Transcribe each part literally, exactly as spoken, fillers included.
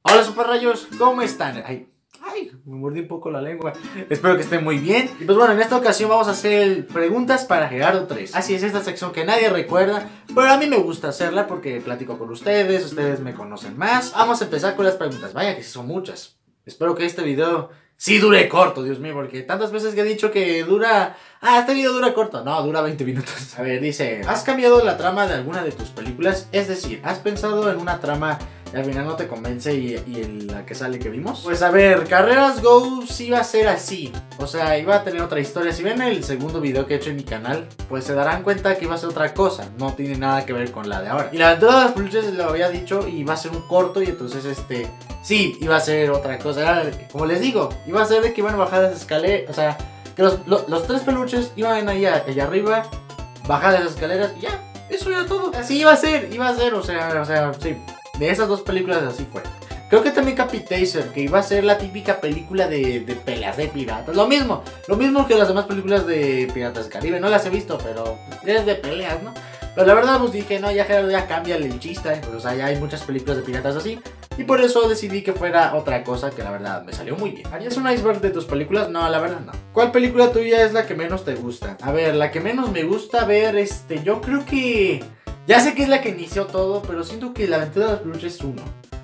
Hola super rayos, ¿cómo están? Ay, ay, me mordí un poco la lengua. Espero que estén muy bien. Y pues bueno, en esta ocasión vamos a hacer preguntas para Gerardo tres. Así es, esta sección que nadie recuerda, pero a mí me gusta hacerla porque platico con ustedes, ustedes me conocen más. Vamos a empezar con las preguntas, vaya que sí son muchas. Espero que este video sí dure corto, Dios mío, porque tantas veces que he dicho que dura... Ah, este video dura corto. No, dura veinte minutos. A ver, dice, ¿has cambiado la trama de alguna de tus películas? Es decir, ¿has pensado en una trama y al final no te convence y, y en la que sale que vimos? Pues a ver, Carreras Go sí va a ser así. O sea, iba a tener otra historia. Si ven el segundo video que he hecho en mi canal, pues se darán cuenta que iba a ser otra cosa. No tiene nada que ver con la de ahora. Y la aventura de las peluches lo había dicho y iba a ser un corto y entonces este... Sí, iba a ser otra cosa. Era, como les digo, iba a ser de que iban a bajar las escaleras. O sea, que los, los, los tres peluches iban allá, allá arriba, bajar las escaleras y ya. Eso era todo. Así iba a ser, iba a ser, o sea, o sea, sí. De esas dos películas así fue. Creo que también Capitacer, que iba a ser la típica película de, de peleas de piratas. Lo mismo, lo mismo que las demás películas de Piratas del Caribe. No las he visto, pero es de peleas, ¿no? Pero la verdad pues dije, no, ya Gerardo, ya cambia el chiste. Pues, o sea, ya hay muchas películas de piratas así. Y por eso decidí que fuera otra cosa que la verdad me salió muy bien. ¿Harías un iceberg de tus películas? No, la verdad no. ¿Cuál película tuya es la que menos te gusta? A ver, la que menos me gusta ver, este, yo creo que... Ya sé que es la que inició todo, pero siento que la aventura de los peluches es uno.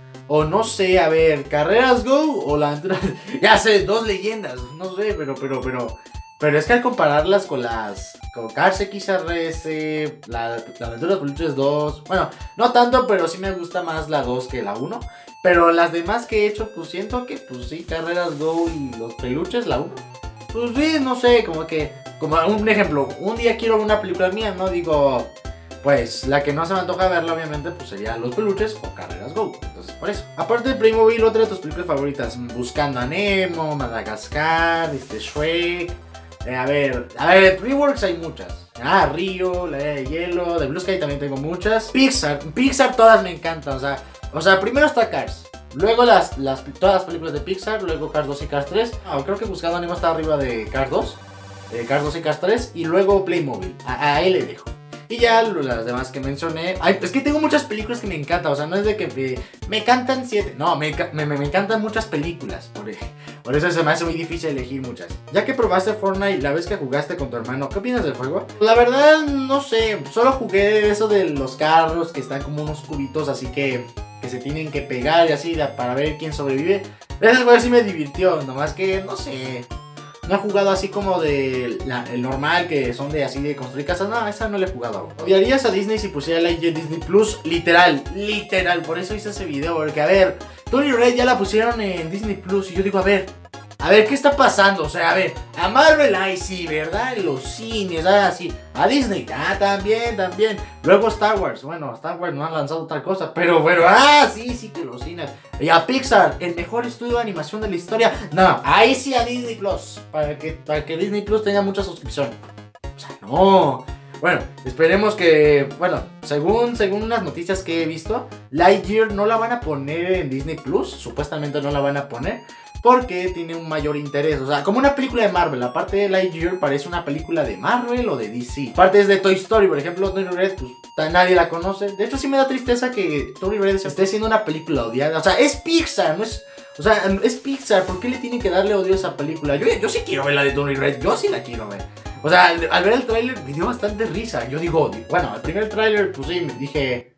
O no sé, a ver, Carreras Go o la aventura... Ya sé, dos leyendas, no sé, pero, pero, pero... Pero es que al compararlas con las... Con Cars X R S, la, la aventura de los peluches dos... Bueno, no tanto, pero sí me gusta más la dos que la uno. Pero las demás que he hecho, pues siento que, pues sí, Carreras Go y los peluches, la uno. Pues sí, no sé, como que... Como un ejemplo, un día quiero ver una película mía, ¿no? Digo... Pues la que no se me antoja verla obviamente pues sería Los Peluches o Carreras Go. Entonces por eso. Aparte de Playmobil, otra de tus películas favoritas: Buscando a Nemo, Madagascar, este, Shrek. eh, A ver, a ver, Dreamworks hay muchas. Ah, Río, La Era de Hielo, de Blue Sky también tengo muchas. Pixar, Pixar todas me encantan. O sea, o sea primero está Cars. Luego las, las, todas las películas de Pixar. Luego Cars dos y Cars tres. Ah, creo que Buscando a Nemo está arriba de Cars dos. eh, Cars dos y Cars tres. Y luego Playmobil. A, a él le dejo. Y ya las demás que mencioné. Ay, es que tengo muchas películas que me encantan. O sea, no es de que me, me encantan siete. No, me, me, me encantan muchas películas. Por, por eso se me hace muy difícil elegir muchas. Ya que probaste Fortnite la vez que jugaste con tu hermano, ¿qué opinas del juego? La verdad, no sé. Solo jugué eso de los carros que están como unos cubitos así que, que se tienen que pegar y así para ver quién sobrevive. Ese juego sí me divirtió. Nomás que, no sé. No he jugado así como de la, el normal, que son de así de construir casas. No, esa no la he jugado aún. ¿Odiarías a Disney si pusiera la Disney Plus? Literal, literal. Por eso hice ese video. Porque a ver, Tony Red ya la pusieron en Disney Plus. Y yo digo, a ver, a ver, ¿qué está pasando? O sea, a ver, a Marvel, ay sí, ¿verdad? En los cines, así. A Disney, ah, también, también. Luego Star Wars, bueno, Star Wars no han lanzado otra cosa. Pero bueno, ah, sí, sí que los cines. Y a Pixar, el mejor estudio de animación de la historia. No, ahí sí a Disney Plus. Para que, para que Disney Plus tenga mucha suscripción. O sea, no. Bueno, esperemos que, bueno, según, según unas noticias que he visto, Lightyear no la van a poner en Disney Plus. Supuestamente no la van a poner porque tiene un mayor interés. O sea, como una película de Marvel. Aparte de Lightyear parece una película de Marvel o de D C. Aparte es de Toy Story, por ejemplo, Tony Red, pues nadie la conoce. De hecho sí me da tristeza que Tony Red esté haciendo una película odiada. O sea, es Pixar, no es... O sea, es Pixar, ¿por qué le tienen que darle odio a esa película? Yo, yo sí quiero ver la de Tony Red, yo sí la quiero ver. O sea, al, al ver el tráiler me dio bastante risa. Yo digo, bueno, el primer tráiler, pues sí, me dije...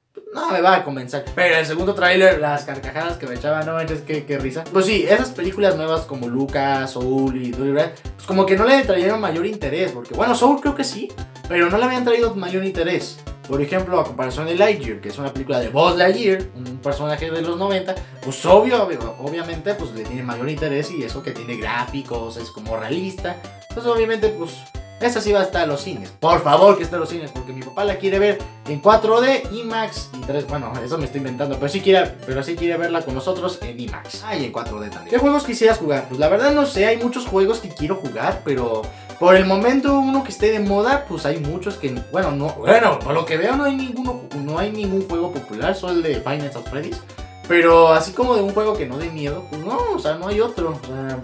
No me va a convencer. Pero el segundo tráiler, las carcajadas que me echaban, no manches, qué, qué risa. Pues sí, esas películas nuevas como Lucas, Soul y Tony Red, pues como que no le trajeron mayor interés. Porque bueno, Soul creo que sí, pero no le habían traído mayor interés. Por ejemplo, a comparación de Lightyear, que es una película de Buzz Lightyear, un personaje de los noventa, pues obvio, obviamente, pues le tiene mayor interés y eso que tiene gráficos, es como realista. Pues obviamente, pues... Esa sí va a estar en los cines. Por favor que esté en los cines, porque mi papá la quiere ver en cuatro D, IMAX y tres. Bueno, eso me estoy inventando, pero sí quiere, pero sí quiere verla con nosotros en IMAX. Ah, y en cuatro D también. ¿Qué juegos quisieras jugar? Pues la verdad no sé, hay muchos juegos que quiero jugar, pero por el momento uno que esté de moda, pues hay muchos que, bueno, no, bueno, por lo que veo no hay ninguno, no hay ningún juego popular, solo el de Five Nights at Freddy's. Pero así como de un juego que no dé miedo, pues no, o sea, no hay otro. O sea,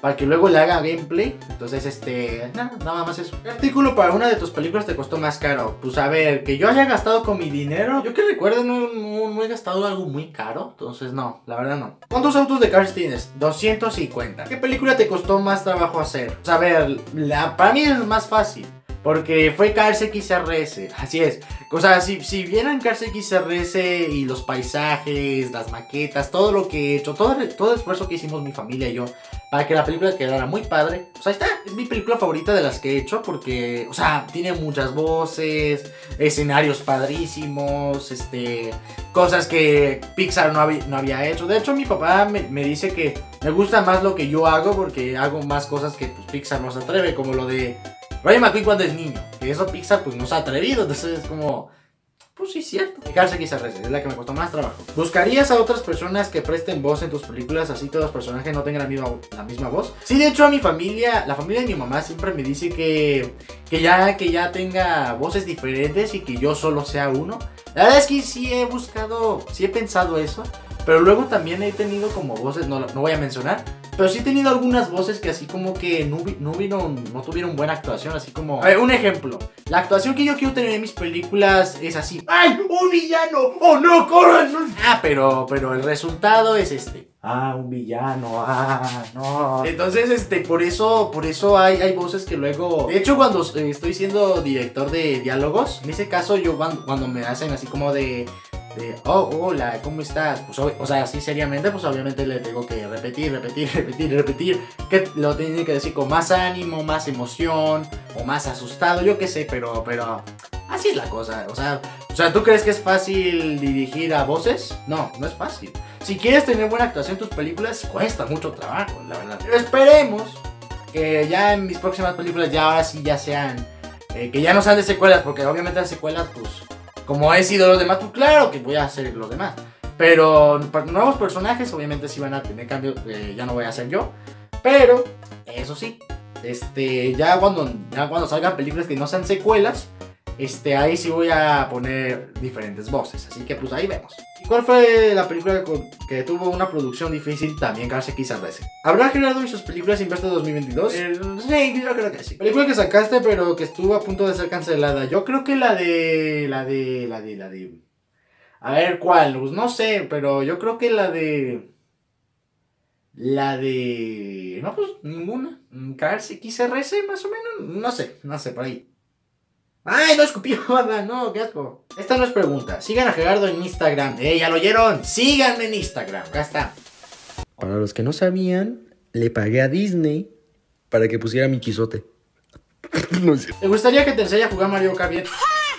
para que luego le haga gameplay. Entonces, este, nada, nada más eso. ¿Qué artículo para una de tus películas te costó más caro? Pues a ver, que yo haya gastado con mi dinero. Yo que recuerdo, no, no, no he gastado algo muy caro. Entonces, no, la verdad no. ¿Cuántos autos de Cars tienes? doscientos cincuenta. ¿Qué película te costó más trabajo hacer? Pues a ver, la, para mí es más fácil. Porque fue Cars X R S, así es. O sea, si, si vieran Cars X R S y los paisajes, las maquetas, todo lo que he hecho, todo, todo el esfuerzo que hicimos mi familia y yo para que la película quedara muy padre, pues ahí está, es mi película favorita de las que he hecho porque, o sea, tiene muchas voces, escenarios padrísimos, este, cosas que Pixar no, había, no había hecho. De hecho, mi papá me, me dice que me gusta más lo que yo hago porque hago más cosas que pues, Pixar no se atreve, como lo de Rayo McQueen cuando es niño, que eso Pixar pues no se ha atrevido, entonces es como, pues sí es cierto. Cars X R S es la que me costó más trabajo. ¿Buscarías a otras personas que presten voz en tus películas así todos los personajes no tengan la misma, la misma voz? Sí, de hecho a mi familia, la familia de mi mamá siempre me dice que, que, ya, que ya tenga voces diferentes y que yo solo sea uno. La verdad es que sí he buscado, sí he pensado eso, pero luego también he tenido como voces, no, no voy a mencionar, pero sí he tenido algunas voces que así como que no, no, vieron, no tuvieron buena actuación, así como... A ver, un ejemplo. La actuación que yo quiero tener en mis películas es así. ¡Ay, un villano! ¡Oh, no, corran! Ah, pero, pero el resultado es este. Ah, un villano, ah, no. Entonces, este, por eso, por eso hay, hay voces que luego... De hecho, cuando eh, estoy siendo director de diálogos, en ese caso yo cuando, cuando me hacen así como de... De, oh, hola, ¿cómo estás? Pues, o sea, así seriamente, pues obviamente le tengo que repetir, repetir, repetir, repetir. Que lo tiene que decir con más ánimo, más emoción, o más asustado, yo qué sé, pero, pero, así es la cosa. O sea, o sea, ¿tú crees que es fácil dirigir a voces? No, no es fácil. Si quieres tener buena actuación en tus películas, cuesta mucho trabajo, la verdad. Pero esperemos que ya en mis próximas películas, ya ahora sí ya sean, eh, que ya no sean de secuelas, porque obviamente las secuelas, pues... Como he sido los demás, pues claro que voy a hacer los demás. Pero para nuevos personajes, obviamente sí van a tener cambios. Eh, ya no voy a ser yo. Pero, eso sí, este, ya cuando, ya cuando salgan películas que no sean secuelas, este, ahí sí voy a poner diferentes voces. Así que pues ahí vemos. ¿Y cuál fue la película que tuvo una producción difícil? También Cars X R S. ¿Habrá Gerardo y sus películas en este dos mil veintidós? Eh, sí, yo creo que sí. Película que sacaste pero que estuvo a punto de ser cancelada. Yo creo que la de... La de... La de... La de... A ver, ¿cuál? Pues no sé, pero yo creo que la de... La de... No, pues ninguna. Cars X R S más o menos. No sé, no sé, por ahí. ¡Ay, no escupió! No, qué asco. Esta no es pregunta. Sigan a Gerardo en Instagram. ¡Eh, ya lo oyeron! Síganme en Instagram. Acá está. Para los que no sabían, le pagué a Disney para que pusiera mi quizote. No sé. ¿Te gustaría que te enseñe a jugar Mario Kart bien?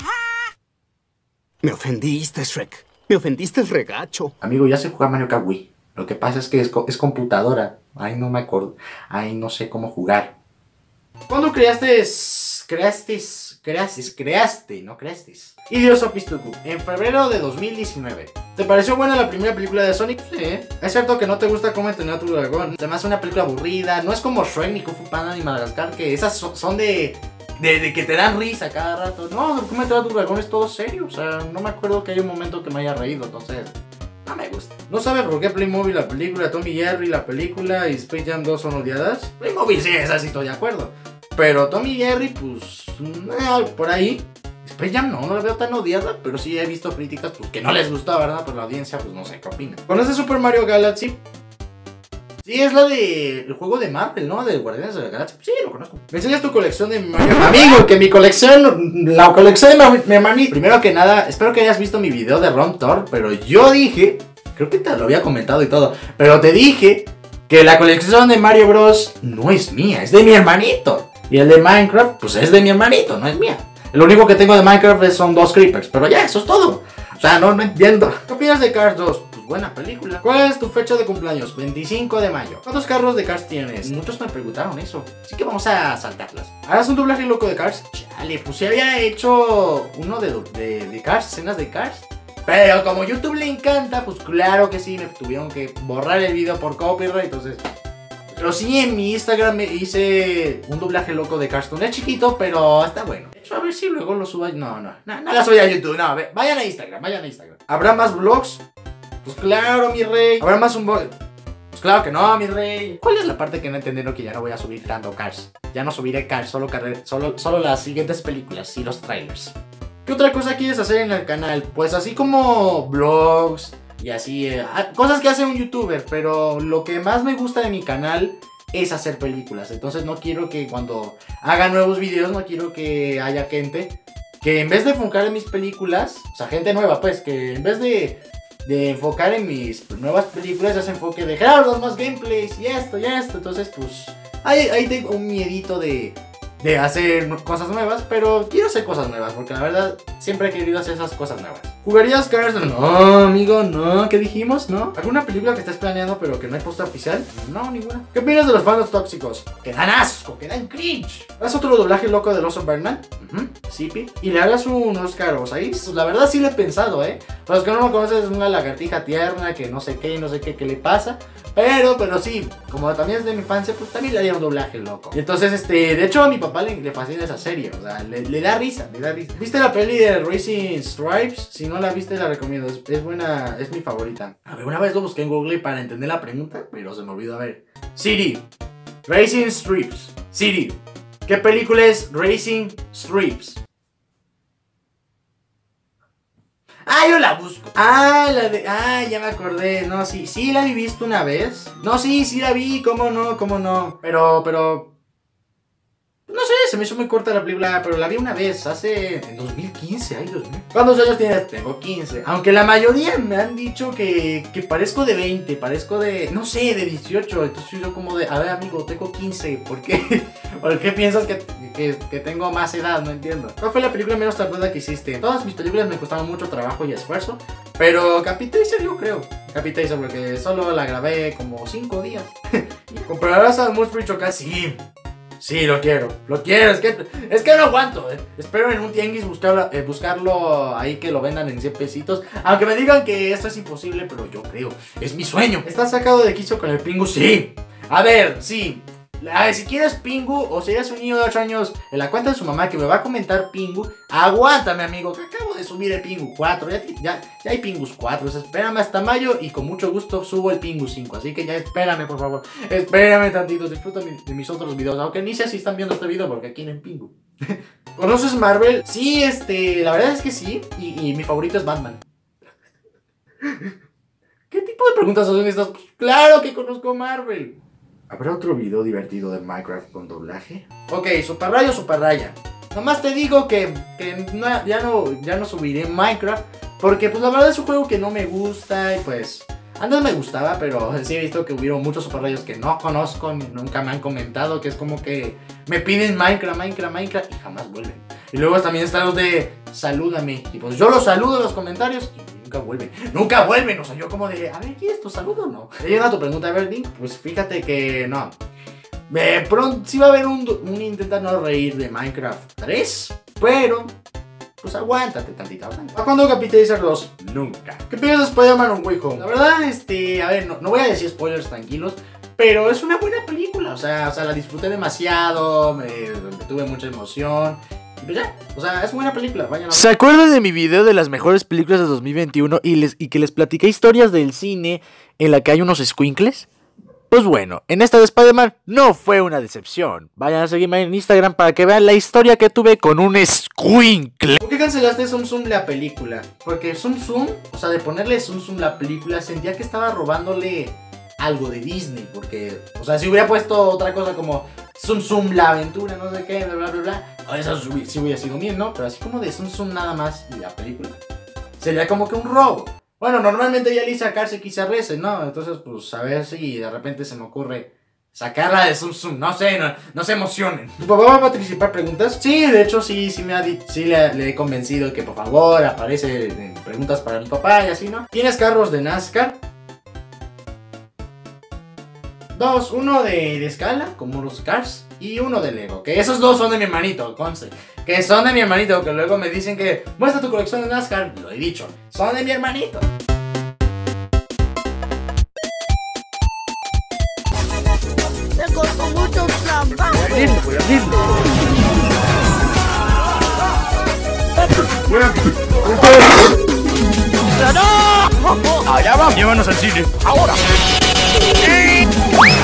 Me ofendiste, Shrek. Me ofendiste, regacho. Amigo, ya sé jugar Mario Kart Wii. Lo que pasa es que es, co es computadora. Ay, no me acuerdo. Ay, no sé cómo jugar. ¿Cuándo creaste... Creaste... Creaste... Creaste... No creaste... Hideo Pistuku? En febrero de dos mil diecinueve. ¿Te pareció buena la primera película de Sonic? Sí. Es cierto que no te gusta cómo entrenar a tu dragón. Se me hace una película aburrida. No es como Shrek, ni Kung Fu Panda, ni Madagascar, que esas son, son de... De, de que te dan risa cada rato. No, cómo entrenar a tu dragón es todo serio. O sea, no me acuerdo que haya un momento que me haya reído. Entonces... no me gusta. ¿No sabes por qué Playmobil, la película, Tom y Jerry, la película y Space Jam dos son odiadas? Playmobil sí, esa sí estoy de acuerdo. Pero Tom y Jerry, pues, eh, por ahí. Space Jam no, no la veo tan odiada, pero sí he visto críticas pues, que no les gustó, ¿verdad? Pero la audiencia, pues no sé qué opina. ¿Conoces Super Mario Galaxy? Sí, es la de el juego de Marvel, ¿no? De Guardianes de la Galaxia. Sí, lo conozco. ¿Me enseñas tu colección de Mario? Amigo, que mi colección, la colección de mi, mi hermanito. Primero que nada, espero que hayas visto mi video de Ron Thor, pero yo dije, creo que te lo había comentado y todo, pero te dije que la colección de Mario Bros no es mía, es de mi hermanito. Y el de Minecraft, pues es de mi hermanito, no es mía. Lo único que tengo de Minecraft son dos creepers, pero ya, eso es todo. O sea, no, no entiendo. ¿Qué opinas de Cars dos? Pues buena película. ¿Cuál es tu fecha de cumpleaños? veinticinco de mayo. ¿Cuántos carros de Cars tienes? Muchos me preguntaron eso, así que vamos a saltarlas. ¿Harás un doblaje loco de Cars? Chale, pues si había hecho uno de, de, de Cars, escenas de Cars. Pero como YouTube le encanta, pues claro que sí, me tuvieron que borrar el video por copyright, entonces... Pero sí, en mi Instagram me hice un doblaje loco de Cars. Es chiquito, pero está bueno. De hecho, a ver si luego lo subo. No, no, no, no la subí a YouTube. No, vayan a Instagram, vayan a Instagram. ¿Habrá más vlogs? Pues claro, mi rey. ¿Habrá más un vlog? Pues claro que no, mi rey. ¿Cuál es la parte que no entendieron que ya no voy a subir tanto Cars? Ya no subiré Cars, solo, solo, solo las siguientes películas y los trailers. ¿Qué otra cosa quieres hacer en el canal? Pues así como vlogs y así, eh, cosas que hace un youtuber. Pero lo que más me gusta de mi canal es hacer películas. Entonces no quiero que cuando haga nuevos videos, no quiero que haya gente que en vez de enfocar en mis películas, o sea, gente nueva pues, que en vez de, de enfocar en mis nuevas películas, ya se enfoque de Gerardo, más gameplays y esto y esto. Entonces pues ahí, ahí tengo un miedito de... de hacer cosas nuevas, pero quiero hacer cosas nuevas, porque la verdad siempre he querido hacer esas cosas nuevas. ¿Jugarías Cars? No, amigo, no. ¿Qué dijimos? ¿No? ¿Alguna película que estés planeando pero que no hay póster oficial? No, ninguna. ¿Qué opinas de los fans tóxicos? Que dan asco, que dan cringe. ¿Haz otro doblaje loco del oso Bernal? Uh-huh. Zippy. Y le hagas un Oscar Osais. Pues la verdad sí lo he pensado, ¿eh? Para los que no lo conocen, es una lagartija tierna que no sé qué, no sé qué, qué le pasa. Pero, pero sí, como también es de mi infancia, pues también le haría un doblaje loco. Y entonces, este, de hecho a mi papá le, le fascina esa serie, o sea, le, le da risa, le da risa. ¿Viste la peli de Racing Stripes? Si no la viste, la recomiendo, es, es buena, es mi favorita. A ver, una vez lo busqué en Google para entender la pregunta, pero se me olvidó. A ver, Siri, Racing Stripes. Siri, ¿qué película es Racing Stripes? Ah, yo la busco. Ah, la de... Ah, ya me acordé. No, sí, sí la he visto una vez. No, sí, sí la vi. ¿Cómo no? ¿Cómo no? Pero, pero... No sé, se me hizo muy corta la película, pero la vi una vez, hace... en dos mil quince, ay, Dios mío. ¿Cuántos años tienes? Tengo quince. Aunque la mayoría me han dicho que, que parezco de veinte, parezco de... no sé, de dieciocho. Entonces yo como de... a ver, amigo, tengo quince. ¿Por qué? ¿Por qué piensas que, que, que tengo más edad? No entiendo. ¿Cuál fue la película menos tarduda que hiciste? Todas mis películas me costaron mucho trabajo y esfuerzo, pero Capitacer yo creo. Capitacer porque solo la grabé como cinco días. ¿Comprarás a Musprich o casi? Sí. Sí, lo quiero, lo quiero, es que, es que no aguanto, eh. Espero en un tianguis buscarlo, eh, buscarlo ahí que lo vendan en cien pesitos. Aunque me digan que esto es imposible, pero yo creo, es mi sueño. ¿Estás sacado de quicio con el Pingu? Sí. A ver, sí. A ver, si quieres Pingu o si eres un niño de ocho años en la cuenta de su mamá que me va a comentar Pingu, aguántame, amigo, que acabo de subir el Pingu cuatro. Ya, ya, ya hay Pingus cuatro, o sea, espérame hasta mayo y con mucho gusto subo el Pingu cinco. Así que ya espérame, por favor. Espérame tantito, disfruta de mis otros videos. Aunque ni sé si están viendo este video porque aquí no hay Pingu. ¿Conoces Marvel? Sí, este, la verdad es que sí. Y, y mi favorito es Batman. ¿Qué tipo de preguntas son estas? Pues claro que conozco Marvel. ¿Habrá otro video divertido de Minecraft con doblaje? Ok, Super Raya o Super Raya. Nomás te digo que, que no, ya, no, ya no subiré Minecraft porque pues la verdad es un juego que no me gusta y pues... antes me gustaba, pero sí he visto que hubieron muchos Super Rayos que no conozco, nunca me han comentado, que es como que me piden Minecraft, Minecraft, Minecraft y jamás vuelven. Y luego también están los de salúdame y pues yo los saludo en los comentarios y nunca vuelven, nunca vuelven, o sea, yo como de, a ver, ¿quieres tu saludo o no? Llega tu pregunta, a ver, Link, pues fíjate que no. Eh, pronto sí va a haber un, un intenta no reír de Minecraft tres, pero... pues aguántate tantito. ¿A cuándo Capitacer dos? Nunca. ¿Qué piensas de Spider-Man No Way Home? La verdad, este, a ver, no, no voy a decir spoilers, tranquilos, pero es una buena película. O sea, o sea la disfruté demasiado, me, me tuve mucha emoción. Y pues ya, o sea, es buena película. Vayan a ver. ¿Se acuerdan de mi video de las mejores películas de dos mil veintiuno y, les, y que les platiqué historias del cine en la que hay unos squinkles? Pues bueno, en esta de Spider-Man no fue una decepción. Vayan a seguirme en Instagram para que vean la historia que tuve con un squinkle. ¿Por qué cancelaste Zoom Zoom la película? Porque Zoom Zoom, o sea, de ponerle Zoom Zoom la película, sentía que estaba robándole algo de Disney. Porque, o sea, si hubiera puesto otra cosa como Zoom Zoom la aventura, no sé qué, bla bla bla bla, eso sí hubiera sido bien, ¿no? Pero así como de Zoom Zoom nada más y la película, sería como que un robo. Bueno, normalmente ya le sacarse quizá rece, ¿no? Entonces, pues, a ver si de repente se me ocurre sacarla de Zoom Zoom. No sé, no, no se emocionen. ¿Tu papá va a participar preguntas? Sí, de hecho, sí, sí me ha dicho, sí le, le he convencido que por favor aparece en preguntas para mi papá y así, ¿no? ¿Tienes carros de NASCAR? Dos, uno de, de escala, como los Cars, y uno de Lego, que esos dos son de mi hermanito, conste. Que son de mi hermanito, que luego me dicen que muestra tu colección de NASCAR. Lo he dicho, son de mi hermanito. Te costó mucho trabajo. ¡No! Allá vamos. Llévanos al cine. Ahora.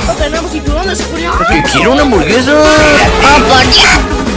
Tenemos cinturón de seguridad. ¿Que quiero una hamburguesa? ¡Papá!